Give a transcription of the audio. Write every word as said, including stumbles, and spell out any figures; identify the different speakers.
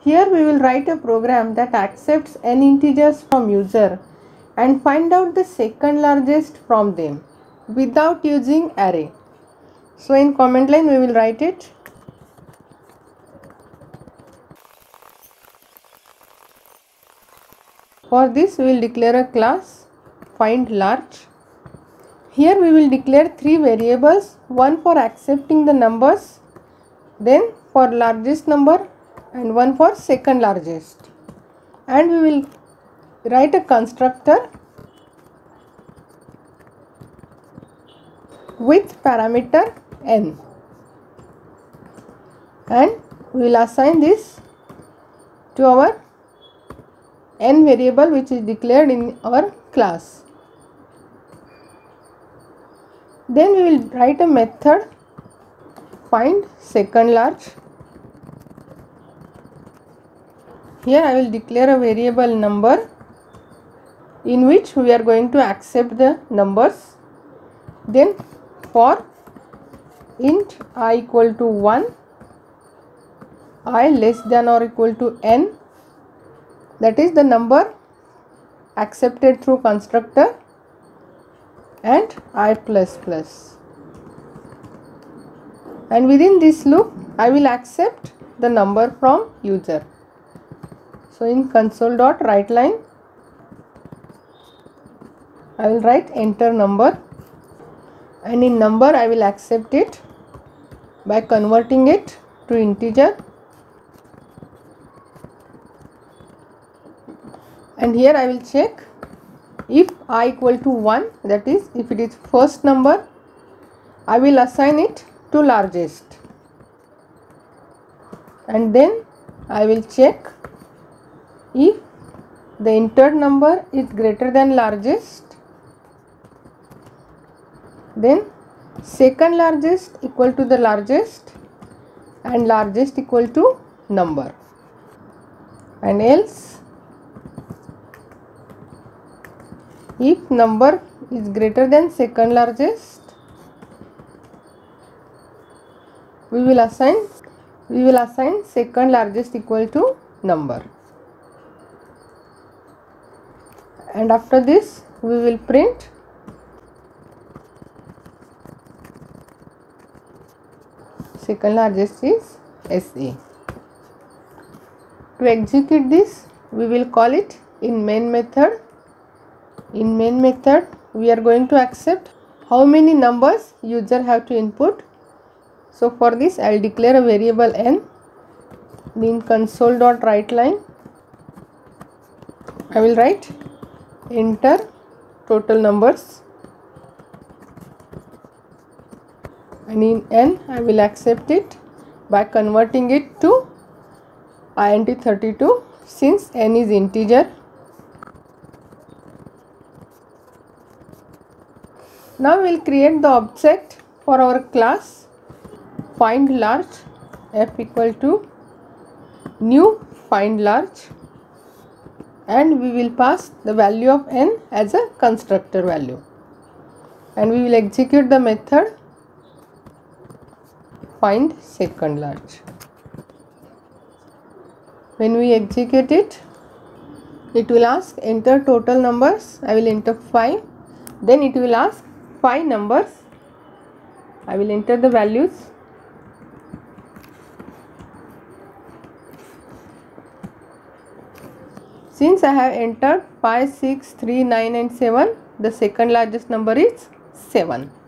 Speaker 1: Here we will write a program that accepts n integers from user and find out the second largest from them without using array. So in comment line we will write it. For this we will declare a class find large. Here we will declare three variables, one for accepting the numbers, then for largest number and one for second largest, and we will write a constructor with parameter n, and we will assign this to our n variable which is declared in our class. Then we will write a method find second large. Here I will declare a variable number in which we are going to accept the numbers. Then for int I equal to one, I less than or equal to n, that is the number accepted through constructor, and I plus plus, and within this loop I will accept the number from user. So in console dot write line I will write enter number, and in number I will accept it by converting it to integer, and here I will check if I equal to one, that is if it is first number, I will assign it to largest, and then I will check if the entered number is greater than largest, then second largest equal to the largest and largest equal to number, and else if number is greater than second largest, we will assign we will assign second largest equal to number, and after this we will print second largest is S A. To execute this we will call it in main method. In main method we are going to accept how many numbers user have to input. So for this I will declare a variable n. In console dot write line I will write enter total numbers, and in n I will accept it by converting it to int thirty-two since n is integer. Now we will create the object for our class find large, f equal to new find large, and we will pass the value of n as a constructor value, and we will execute the method find second large. When we execute it, it will ask enter total numbers. I will enter five. Then it will ask five numbers. I will enter the values. Since I have entered five, six, three, nine and seven, the second largest number is seven.